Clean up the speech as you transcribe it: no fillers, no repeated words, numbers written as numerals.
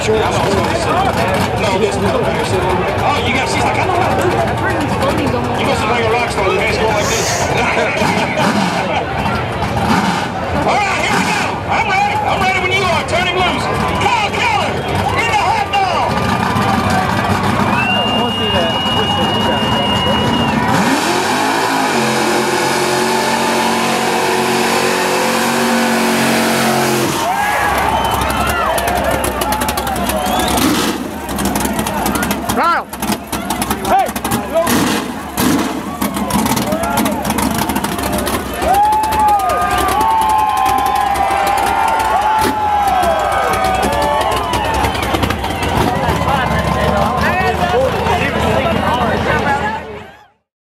sure. No, this one. Oh, you got, she's like, I know how to do that. You must have been a rock star. The man's going like this.